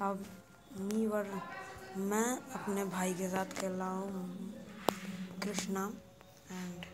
अब मैं अपने भाई के साथ खेल रहा हूँ कृष्णा एंड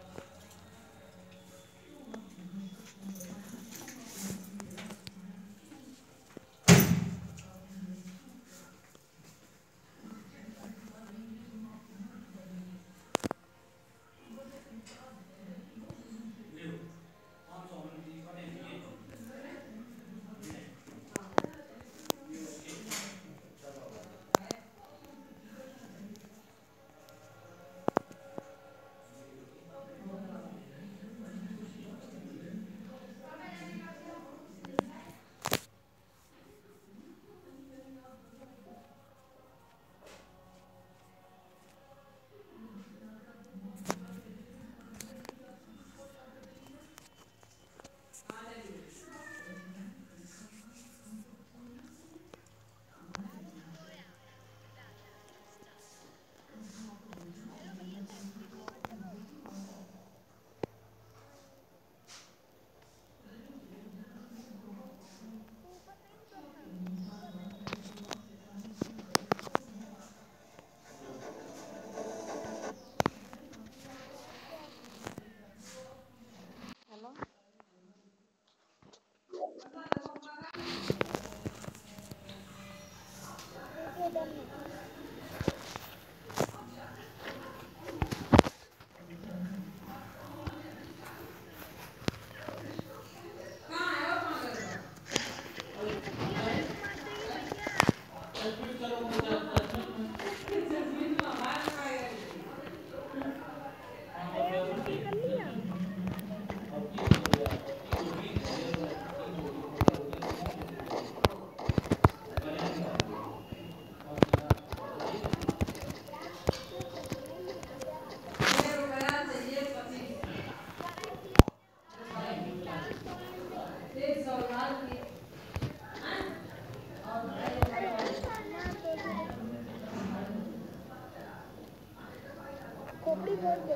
खोपड़ी बोल दे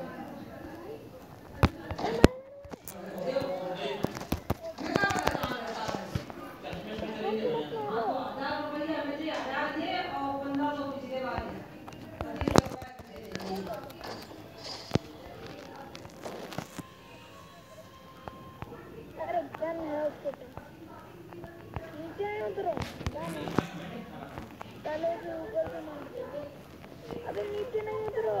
अरे गन है उसके पास नीचे आए उतरो पहले से ऊपर से मारते अबे नीचे नहीं उतरो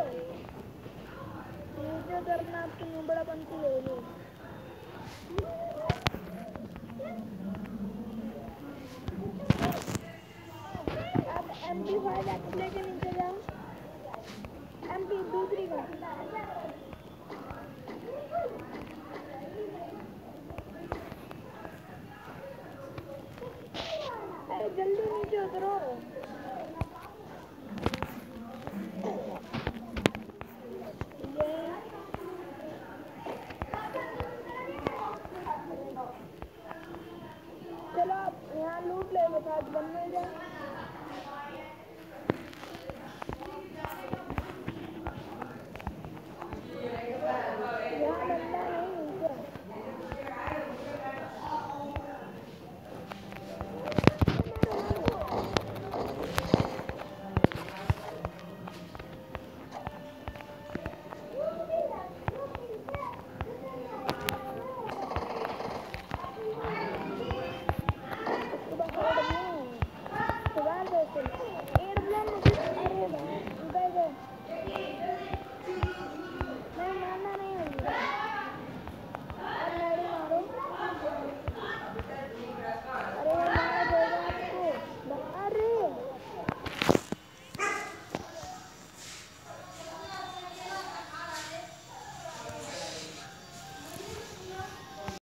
नीचे करना आपकी मुंह बड़ा बनती है ये अब MP5 लेके नीचे जाओ MP दूसरी का अरे जल्दी नीचे उतरो